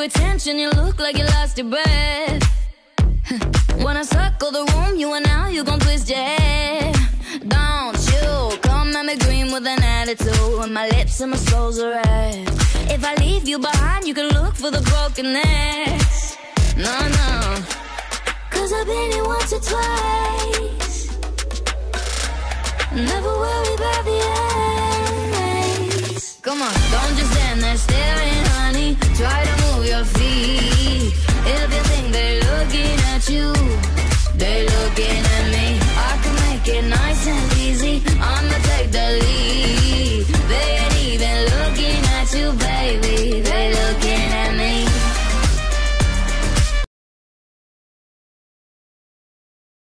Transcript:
attention, you look like you lost your breath. Wanna circle the room, you and now you gon' twist your head. Don't you come at me green with an attitude, and my lips and my soul's a red. If I leave you behind, you can look for the broken necks. No, no, 'cause I've been here once or twice. Never worry about the ends. Come on, don't just stand there staring, honey. Try to move your feet. If you think they're looking at you, they